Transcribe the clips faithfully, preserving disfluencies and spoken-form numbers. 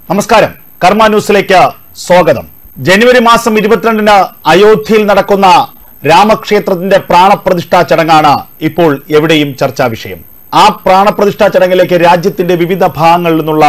നമസ്കാരം, കർമ്മ ന്യൂസിലേക്ക് സ്വാഗതം. ജനുവരി മാസം ഇരുപത്തിരണ്ടിന് അയോധ്യയിൽ നടക്കുന്ന രാമക്ഷേത്രത്തിന്റെ പ്രാണപ്രതിഷ്ഠാ ചടങ്ങാണ് ഇപ്പോൾ എവിടെയും ചർച്ചാ വിഷയം. ആ പ്രാണപ്രതിഷ്ഠാ ചടങ്ങിലേക്ക് രാജ്യത്തിന്റെ വിവിധ ഭാഗങ്ങളിൽ നിന്നുള്ള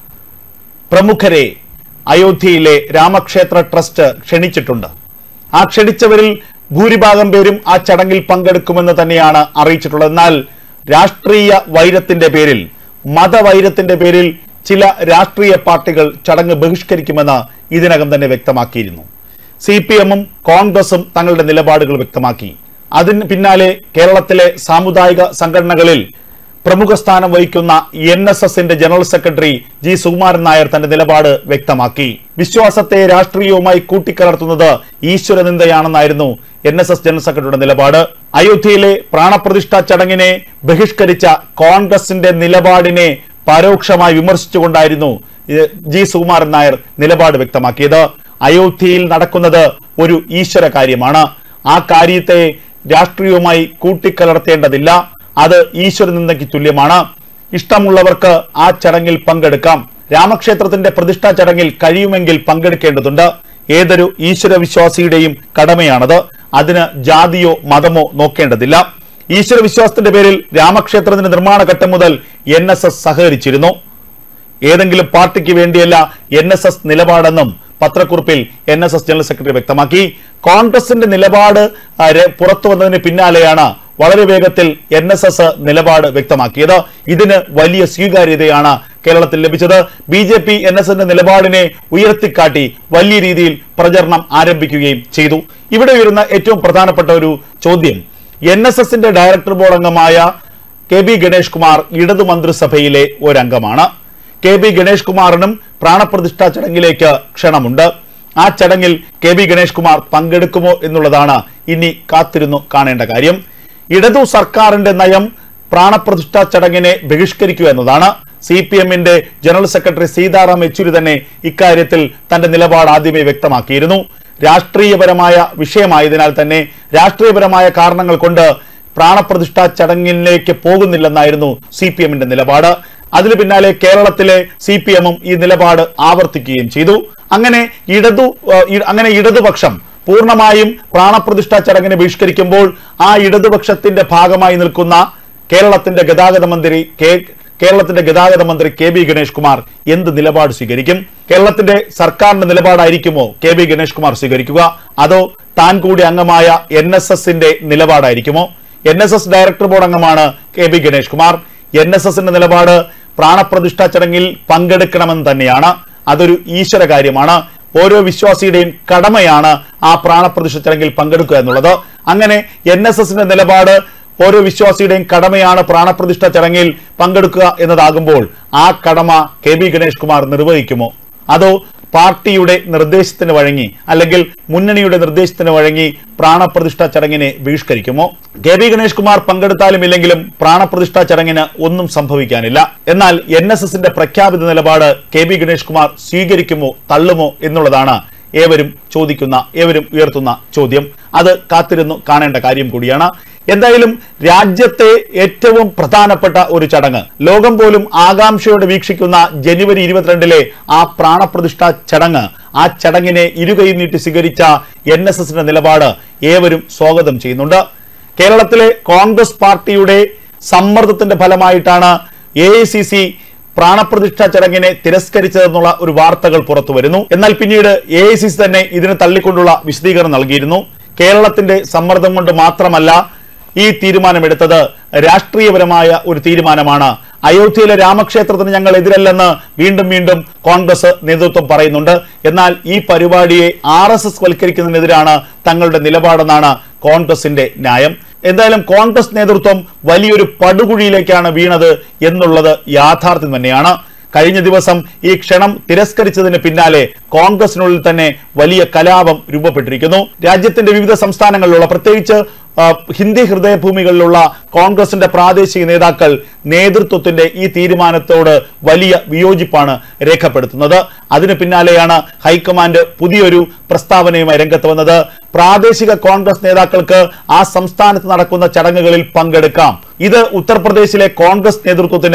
പ്രമുഖരെ അയോധ്യയിലെ രാമക്ഷേത്ര ട്രസ്റ്റ് ക്ഷണിച്ചിട്ടുണ്ട്. ആ ക്ഷണിച്ചവരിൽ ഭൂരിഭാഗം പേരും ആ ചടങ്ങിൽ പങ്കെടുക്കുമെന്ന് തന്നെയാണ് അറിയിച്ചിട്ടുള്ളത്. എന്നാൽ രാഷ്ട്രീയ വൈരത്തിന്റെ പേരിൽ, മതവൈരത്തിന്റെ പേരിൽ ചില രാഷ്ട്രീയ പാർട്ടികൾ ചടങ്ങ് ബഹിഷ്കരിക്കുമെന്ന് ഇതിനകം തന്നെ വ്യക്തമാക്കിയിരുന്നു. സി പി എമ്മും കോൺഗ്രസും തങ്ങളുടെ നിലപാടുകൾ വ്യക്തമാക്കി. അതിന് പിന്നാലെ കേരളത്തിലെ സാമുദായിക സംഘടനകളിൽ പ്രമുഖ സ്ഥാനം വഹിക്കുന്ന എൻ എസ് എസിന്റെ general secretary G Sukumaran Nair തന്റെ നിലപാട് വ്യക്തമാക്കി. വിശ്വാസത്തെ രാഷ്ട്രീയവുമായി കൂട്ടിക്കലർത്തുന്നത് ഈശ്വരനിന്ദയാണെന്നായിരുന്നു എൻ എസ് എസ് ജനറൽ സെക്രട്ടറിയുടെ നിലപാട്. അയോധ്യയിലെ പ്രാണപ്രതിഷ്ഠാ ചടങ്ങിനെ ബഹിഷ്കരിച്ച കോൺഗ്രസിന്റെ നിലപാടിനെ പരോക്ഷമായി വിമർശിച്ചുകൊണ്ടായിരുന്നു ജി സുകുമാരൻ നായർ നിലപാട് വ്യക്തമാക്കിയത്. അയോധ്യയിൽ നടക്കുന്നത് ഒരു ഈശ്വര കാര്യമാണ്. ആ കാര്യത്തെ രാഷ്ട്രീയവുമായി കൂട്ടിക്കലർത്തേണ്ടതില്ല. അത് ഈശ്വരനിന്ദയ്ക്ക് തുല്യമാണ്. ഇഷ്ടമുള്ളവർക്ക് ആ ചടങ്ങിൽ പങ്കെടുക്കാം. രാമക്ഷേത്രത്തിന്റെ പ്രതിഷ്ഠാ ചടങ്ങിൽ കഴിയുമെങ്കിൽ പങ്കെടുക്കേണ്ടതുണ്ട്. ഏതൊരു ഈശ്വര വിശ്വാസിയുടെയും കടമയാണത്. അതിന് ജാതിയോ മതമോ നോക്കേണ്ടതില്ല. ഈശ്വര വിശ്വാസത്തിന്റെ പേരിൽ രാമക്ഷേത്രത്തിന്റെ നിർമ്മാണ ഘട്ടം മുതൽ എൻ എസ് എസ് സഹകരിച്ചിരുന്നു. ഏതെങ്കിലും പാർട്ടിക്ക് വേണ്ടിയല്ല എൻ എസ് എസ് നിലപാടെന്നും പത്രക്കുറിപ്പിൽ N S S general secretary വ്യക്തമാക്കി. കോൺഗ്രസിന്റെ നിലപാട് പുറത്തു വന്നതിന് പിന്നാലെയാണ് വളരെ വേഗത്തിൽ എൻ എസ് എസ് നിലപാട് വ്യക്തമാക്കിയത്. ഇതിന് വലിയ സ്വീകാര്യതയാണ് കേരളത്തിൽ ലഭിച്ചത്. B J P N S എസിന്റെ നിലപാടിനെ ഉയർത്തിക്കാട്ടി വലിയ രീതിയിൽ പ്രചരണം ആരംഭിക്കുകയും ചെയ്തു. ഇവിടെ വരുന്ന ഏറ്റവും പ്രധാനപ്പെട്ട ഒരു ചോദ്യം, എൻ എസ് എസിന്റെ ഡയറക്ടർ ബോർഡ് അംഗമായ കെ ബി ഗണേഷ് കുമാർ ഇടതു മന്ത്രിസഭയിലെ ഒരംഗമാണ്. കെ ബി ഗണേഷ് കുമാറിനും പ്രാണപ്രതിഷ്ഠാ ചടങ്ങിലേക്ക് ക്ഷണമുണ്ട്. ആ ചടങ്ങിൽ കെ ബി ഗണേഷ് കുമാർ പങ്കെടുക്കുമോ എന്നുള്ളതാണ് ഇനി കാത്തിരുന്നു കാണേണ്ട കാര്യം. ഇടതു സർക്കാരിന്റെ നയം പ്രാണപ്രതിഷ്ഠാ ചടങ്ങിനെ ബഹിഷ്കരിക്കുക എന്നതാണ്. സി പി എമ്മിന്റെ ജനറൽ സെക്രട്ടറി സീതാറാം യെച്ചൂരി തന്നെ ഇക്കാര്യത്തിൽ തന്റെ നിലപാട് ആദ്യമേ വ്യക്തമാക്കിയിരുന്നു. രാഷ്ട്രീയപരമായ വിഷയമായതിനാൽ തന്നെ രാഷ്ട്രീയപരമായ കാരണങ്ങൾ കൊണ്ട് പ്രാണപ്രതിഷ്ഠാ ചടങ്ങിലേക്ക് പോകുന്നില്ലെന്നായിരുന്നു സി പി എമ്മിന്റെ നിലപാട്. അതിന് പിന്നാലെ കേരളത്തിലെ സി പി എമ്മും ഈ നിലപാട് ആവർത്തിക്കുകയും ചെയ്തു. അങ്ങനെ ഇടതു അങ്ങനെ ഇടതുപക്ഷം പൂർണ്ണമായും പ്രാണപ്രതിഷ്ഠാ ചടങ്ങിനെ ബഹിഷ്കരിക്കുമ്പോൾ ആ ഇടതുപക്ഷത്തിന്റെ ഭാഗമായി നിൽക്കുന്ന കേരളത്തിന്റെ ഗതാഗത മന്ത്രി കെ കേരളത്തിന്റെ ഗതാഗത മന്ത്രി കെ ബി ഗണേഷ് കുമാർ എന്ത് നിലപാട് സ്വീകരിക്കും? കേരളത്തിന്റെ സർക്കാരിന്റെ നിലപാടായിരിക്കുമോ കെ ബി ഗണേഷ് കുമാർ സ്വീകരിക്കുക? അതോ താൻ കൂടി അംഗമായ എൻ എസ് എസിന്റെ നിലപാടായിരിക്കുമോ? N S S director board അംഗമാണ് K B Ganesh Kumar. N S എസിന്റെ നിലപാട് പ്രാണപ്രതിഷ്ഠാ ചടങ്ങിൽ പങ്കെടുക്കണമെന്ന് തന്നെയാണ്. അതൊരു ഈശ്വര കാര്യമാണ്. ഓരോ വിശ്വാസിയുടെയും കടമയാണ് ആ പ്രാണപ്രതിഷ്ഠ ചടങ്ങിൽ പങ്കെടുക്കുക എന്നുള്ളത്. അങ്ങനെ എൻ എസ് എസിന്റെ നിലപാട് ഓരോ വിശ്വാസിയുടെയും കടമയാണ് പ്രാണപ്രതിഷ്ഠ ചടങ്ങിൽ പങ്കെടുക്കുക എന്നതാകുമ്പോൾ ആ കടമ കെ ബി ഗണേഷ് കുമാർ നിർവഹിക്കുമോ? അതോ പാർട്ടിയുടെ നിർദ്ദേശത്തിന് വഴങ്ങി അല്ലെങ്കിൽ മുന്നണിയുടെ നിർദ്ദേശത്തിന് വഴങ്ങി പ്രാണപ്രതിഷ്ഠാ ചടങ്ങിനെ ബഹിഷ്കരിക്കുമോ? കെ ബി ഗണേഷ് കുമാർ പങ്കെടുത്താലും ഇല്ലെങ്കിലും പ്രാണപ്രതിഷ്ഠാ ചടങ്ങിന് ഒന്നും സംഭവിക്കാനില്ല. എന്നാൽ എൻ എസ് എസിന്റെ പ്രഖ്യാപിത നിലപാട് കെ ബി ഗണേഷ് കുമാർ സ്വീകരിക്കുമോ തള്ളുമോ എന്നുള്ളതാണ് ഏവരും ചോദിക്കുന്ന ഏവരും ഉയർത്തുന്ന ചോദ്യം. അത് കാത്തിരുന്നു കാണേണ്ട കാര്യം കൂടിയാണ്. എന്തായാലും രാജ്യത്തെ ഏറ്റവും പ്രധാനപ്പെട്ട ഒരു ചടങ്ങ്, ലോകം പോലും ആകാംക്ഷയോടെ വീക്ഷിക്കുന്ന ജനുവരി ഇരുപത്തിരണ്ടിലെ ആ പ്രാണപ്രതിഷ്ഠാ ചടങ്ങ്, ആ ചടങ്ങിനെ ഇരുകൈ നീട്ടി സ്വീകരിച്ച എൻ എസ് എസിന്റെ നിലപാട് ഏവരും സ്വാഗതം ചെയ്യുന്നുണ്ട്. കേരളത്തിലെ കോൺഗ്രസ് പാർട്ടിയുടെ സമ്മർദ്ദത്തിന്റെ ഫലമായിട്ടാണ് എ ഐ സി സി പ്രാണപ്രതിഷ്ഠാ ചടങ്ങിനെ തിരസ്കരിച്ചതെന്നുള്ള ഒരു വാർത്തകൾ പുറത്തു വരുന്നു. എന്നാൽ പിന്നീട് എ ഐ സി സി തന്നെ ഇതിനെ തള്ളിക്കൊണ്ടുള്ള വിശദീകരണം നൽകിയിരുന്നു. കേരളത്തിന്റെ സമ്മർദ്ദം കൊണ്ട് മാത്രമല്ല ഈ തീരുമാനമെടുത്തത്, രാഷ്ട്രീയപരമായ ഒരു തീരുമാനമാണ്. അയോധ്യയിലെ രാമക്ഷേത്രത്തിന് ഞങ്ങൾ എതിരല്ലെന്ന് വീണ്ടും വീണ്ടും കോൺഗ്രസ് നേതൃത്വം പറയുന്നുണ്ട്. എന്നാൽ ഈ പരിപാടിയെ ആർ എസ് എസ് വൽക്കരിക്കുന്നതിനെതിരാണ് തങ്ങളുടെ നിലപാടെന്നാണ് കോൺഗ്രസിന്റെ ന്യായം. എന്തായാലും കോൺഗ്രസ് നേതൃത്വം വലിയൊരു പടുകുഴിയിലേക്കാണ് വീണത് എന്നുള്ളത് യാഥാർത്ഥ്യം തന്നെയാണ്. കഴിഞ്ഞ ദിവസം ഈ ക്ഷണം തിരസ്കരിച്ചതിന് പിന്നാലെ കോൺഗ്രസിനുള്ളിൽ തന്നെ വലിയ കലാപം രൂപപ്പെട്ടിരിക്കുന്നു. രാജ്യത്തിന്റെ വിവിധ സംസ്ഥാനങ്ങളിലുള്ള, പ്രത്യേകിച്ച് ഹിന്ദി ഹൃദയഭൂമികളിലുള്ള കോൺഗ്രസിന്റെ പ്രാദേശിക നേതാക്കൾ നേതൃത്വത്തിന്റെ ഈ തീരുമാനത്തോട് വലിയ വിയോജിപ്പാണ് രേഖപ്പെടുത്തുന്നത്. അതിന് പിന്നാലെയാണ് ഹൈക്കമാൻഡ് പുതിയൊരു പ്രസ്താവനയുമായി രംഗത്ത് വന്നത്. പ്രാദേശിക കോൺഗ്രസ് നേതാക്കൾക്ക് ആ സംസ്ഥാനത്ത് നടക്കുന്ന ചടങ്ങുകളിൽ പങ്കെടുക്കാം. ഇത് ഉത്തർപ്രദേശിലെ കോൺഗ്രസ് നേതൃത്വത്തിന്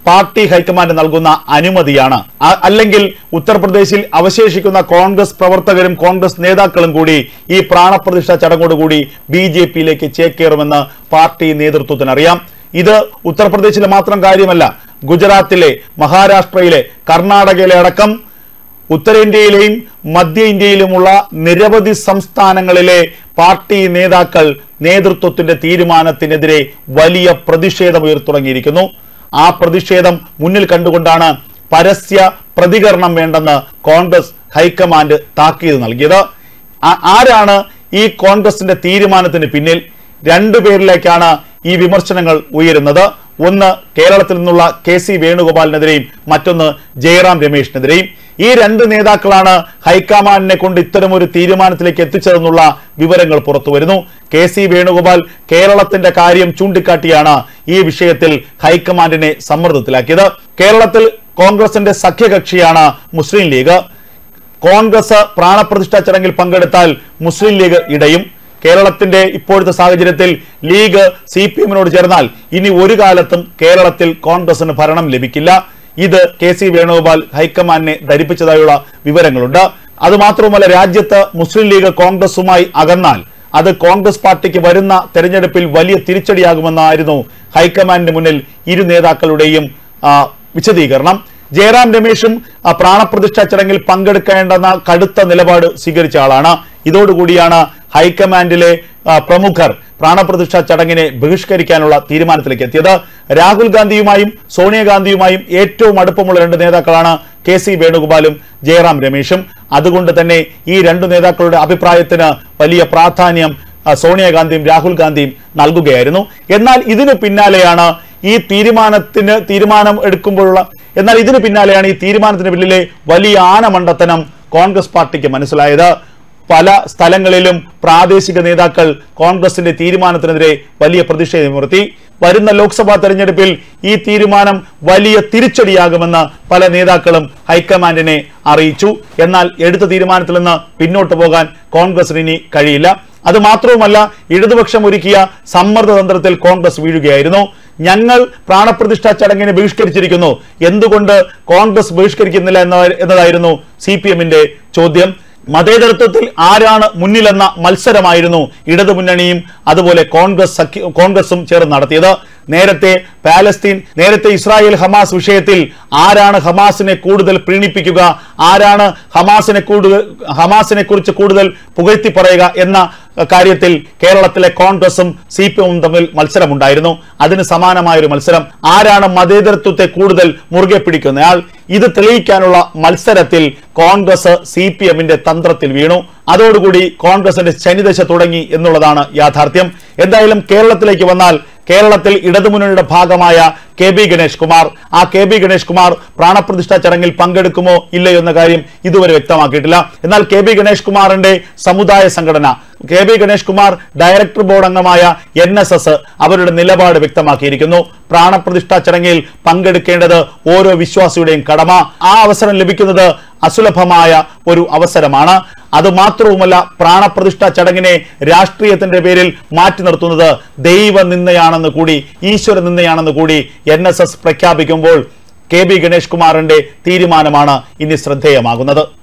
പാർട്ടി ഹൈക്കമാൻഡ് നൽകുന്ന അനുമതിയാണ്. അല്ലെങ്കിൽ ഉത്തർപ്രദേശിൽ അവശേഷിക്കുന്ന കോൺഗ്രസ് പ്രവർത്തകരും കോൺഗ്രസ് നേതാക്കളും കൂടി ഈ പ്രാണപ്രതിഷ്ഠ ചടങ്ങോടുകൂടി ബി ജെ പിയിലേക്ക് ചേക്കേറുമെന്ന് പാർട്ടി നേതൃത്വത്തിന് അറിയാം. ഇത് ഉത്തർപ്രദേശിലെ മാത്രം കാര്യമല്ല, ഗുജറാത്തിലെ, മഹാരാഷ്ട്രയിലെ, കർണാടകയിലെ അടക്കം ഉത്തരേന്ത്യയിലെയും മധ്യ ഇന്ത്യയിലുമുള്ള നിരവധി സംസ്ഥാനങ്ങളിലെ പാർട്ടി നേതാക്കൾ നേതൃത്വത്തിന്റെ തീരുമാനത്തിനെതിരെ വലിയ പ്രതിഷേധം ഉയർത്തുടങ്ങിയിരിക്കുന്നു. ആ പ്രതിഷേധം മുന്നിൽ കണ്ടുകൊണ്ടാണ് പരസ്യ പ്രതികരണം വേണ്ടെന്ന് കോൺഗ്രസ് ഹൈക്കമാൻഡ് താക്കീത് നൽകിയത്. ആരാണ് ഈ കോൺഗ്രസിന്റെ തീരുമാനത്തിന് പിന്നിൽ? രണ്ടു പേരിലേക്കാണ് ഈ വിമർശനങ്ങൾ ഉയരുന്നത്. ഒന്ന് കേരളത്തിൽ നിന്നുള്ള കെ സി വേണുഗോപാലിനെതിരെയും മറ്റൊന്ന് ജയറാം രമേശിനെതിരെയും. ഈ രണ്ട് നേതാക്കളാണ് ഹൈക്കമാൻഡിനെ കൊണ്ട് ഇത്തരമൊരു തീരുമാനത്തിലേക്ക് എത്തിച്ചതെന്നുള്ള വിവരങ്ങൾ പുറത്തു വരുന്നു. കെ സി വേണുഗോപാൽ കേരളത്തിന്റെ കാര്യം ചൂണ്ടിക്കാട്ടിയാണ് ഈ വിഷയത്തിൽ ഹൈക്കമാൻഡിനെ സമ്മർദ്ദത്തിലാക്കിയത്. കേരളത്തിൽ കോൺഗ്രസിന്റെ സഖ്യകക്ഷിയാണ് മുസ്ലിം ലീഗ്. കോൺഗ്രസ് പ്രാണപ്രതിഷ്ഠാ ചടങ്ങിൽ പങ്കെടുത്താൽ മുസ്ലിം ലീഗ് ഇടയും. കേരളത്തിന്റെ ഇപ്പോഴത്തെ സാഹചര്യത്തിൽ ലീഗ് സി പി എമ്മിനോട് ചേർന്നാൽ ഇനി ഒരു കാലത്തും കേരളത്തിൽ കോൺഗ്രസിന് ഭരണം ലഭിക്കില്ല. ഇത് കെ സി വേണുഗോപാൽ ഹൈക്കമാൻഡിനെ ധരിപ്പിച്ചതായുള്ള വിവരങ്ങളുണ്ട്. അതുമാത്രവുമല്ല, രാജ്യത്ത് മുസ്ലിം ലീഗ് കോൺഗ്രസുമായി അകന്നാൽ അത് കോൺഗ്രസ് പാർട്ടിക്ക് വരുന്ന തെരഞ്ഞെടുപ്പിൽ വലിയ തിരിച്ചടിയാകുമെന്നായിരുന്നു ഹൈക്കമാൻഡിന് മുന്നിൽ ഇരു നേതാക്കളുടെയും വിശദീകരണം. ജയറാം രമേശും പ്രാണപ്രതിഷ്ഠാ ചടങ്ങിൽ പങ്കെടുക്കേണ്ടെന്ന കടുത്ത നിലപാട് സ്വീകരിച്ച ആളാണ്. ഇതോടുകൂടിയാണ് ഹൈക്കമാൻഡിലെ പ്രമുഖർ പ്രാണപ്രതിഷ്ഠാ ചടങ്ങിനെ ബഹിഷ്കരിക്കാനുള്ള തീരുമാനത്തിലേക്ക് എത്തിയത്. രാഹുൽ ഗാന്ധിയുമായും സോണിയാഗാന്ധിയുമായും ഏറ്റവും അടുപ്പമുള്ള രണ്ട് നേതാക്കളാണ് കെ സി വേണുഗോപാലും ജയറാം രമേശും. അതുകൊണ്ട് തന്നെ ഈ രണ്ടു നേതാക്കളുടെ അഭിപ്രായത്തിന് വലിയ പ്രാധാന്യം സോണിയാഗാന്ധിയും രാഹുൽ ഗാന്ധിയും നൽകുകയായിരുന്നു. എന്നാൽ ഇതിനു പിന്നാലെയാണ് ഈ തീരുമാനത്തിന് തീരുമാനം എടുക്കുമ്പോഴുള്ള എന്നാൽ ഇതിനു പിന്നാലെയാണ് ഈ തീരുമാനത്തിന് പിന്നിലെ വലിയ ആനമണ്ടത്തനം കോൺഗ്രസ് പാർട്ടിക്ക് മനസ്സിലായത്. പല സ്ഥലങ്ങളിലും പ്രാദേശിക നേതാക്കൾ കോൺഗ്രസിന്റെ തീരുമാനത്തിനെതിരെ വലിയ പ്രതിഷേധമുയർത്തി. വരുന്ന ലോക്സഭാ തെരഞ്ഞെടുപ്പിൽ ഈ തീരുമാനം വലിയ തിരിച്ചടിയാകുമെന്ന് പല നേതാക്കളും ഹൈക്കമാൻഡിനെ അറിയിച്ചു. എന്നാൽ എടുത്ത തീരുമാനത്തിൽ നിന്ന് പിന്നോട്ട് പോകാൻ കോൺഗ്രസിന് ഇനി കഴിയില്ല. അത് മാത്രവുമല്ല, ഇടതുപക്ഷം ഒരുക്കിയ സമ്മർദ്ദതന്ത്രത്തിൽ കോൺഗ്രസ് വീഴുകയായിരുന്നു. ഞങ്ങൾ പ്രാണപ്രതിഷ്ഠാ ചടങ്ങിനെ ബഹിഷ്കരിച്ചിരിക്കുന്നു, എന്തുകൊണ്ട് കോൺഗ്രസ് ബഹിഷ്കരിക്കുന്നില്ല എന്നതായിരുന്നു സി പി എമ്മിന്റെ ചോദ്യം. മതേതരത്വത്തിൽ ആരാണ് മുന്നിലെന്ന മത്സരമായിരുന്നു ഇടതുമുന്നണിയും അതുപോലെ കോൺഗ്രസ് കോൺഗ്രസും ചേർന്ന് നടത്തിയത്. നേരത്തെ പാലസ്തീൻ നേരത്തെ ഇസ്രായേൽ ഹമാസ് വിഷയത്തിൽ ആരാണ് ഹമാസിനെ കൂടുതൽ പ്രീണിപ്പിക്കുക, ആരാണ് ഹമാസിനെ കൂടുതൽ ഹമാസിനെ കുറിച്ച് കൂടുതൽ പുകഴ്ത്തി പറയുക എന്ന കാര്യത്തിൽ കേരളത്തിലെ കോൺഗ്രസും സി പി എമ്മും തമ്മിൽ മത്സരമുണ്ടായിരുന്നു. അതിന് സമാനമായൊരു മത്സരം. ആരാണ് മതേതരത്വത്തെ കൂടുതൽ മുറുകെ പിടിക്കുന്നയാൾ, ഇത് തെളിയിക്കാനുള്ള മത്സരത്തിൽ കോൺഗ്രസ് സി പി എമ്മിന്റെ തന്ത്രത്തിൽ വീണു. അതോടുകൂടി കോൺഗ്രസിന്റെ ശനിദശ തുടങ്ങി എന്നുള്ളതാണ് യാഥാർത്ഥ്യം. എന്തായാലും കേരളത്തിലേക്ക് വന്നാൽ കേരളത്തിൽ ഇടതുമുന്നണിയുടെ ഭാഗമായ കെ ബി ഗണേഷ് കുമാർ ആ കെ ബി ഗണേഷ് കുമാർ പ്രാണപ്രതിഷ്ഠാ ചടങ്ങിൽ പങ്കെടുക്കുമോ ഇല്ലയോ എന്ന കാര്യം ഇതുവരെ വ്യക്തമാക്കിയിട്ടില്ല. എന്നാൽ കെ ബി ഗണേഷ് കുമാറിന്റെ സമുദായ സംഘടന K B Ganesh Kumar director board അംഗമായ എൻ എസ് എസ് അവരുടെ നിലപാട് വ്യക്തമാക്കിയിരിക്കുന്നു. പ്രാണപ്രതിഷ്ഠാ ചടങ്ങിൽ പങ്കെടുക്കേണ്ടത് ഓരോ വിശ്വാസിയുടെയും കടമ. ആ അവസരം ലഭിക്കുന്നത് അസുലഭമായ ഒരു അവസരമാണ്. അത് മാത്രവുമല്ല, പ്രാണപ്രതിഷ്ഠാ ചടങ്ങിനെ രാഷ്ട്രീയത്തിന്റെ പേരിൽ മാറ്റി നിർത്തുന്നത് ദൈവ നിന്ദയാണെന്ന് കൂടി ഈശ്വര നിന്ദയാണെന്ന് കൂടി എൻ എസ് എസ് പ്രഖ്യാപിക്കുമ്പോൾ കെ ബി ഗണേഷ് കുമാറിന്റെ തീരുമാനമാണ് ഇനി ശ്രദ്ധേയമാകുന്നത്.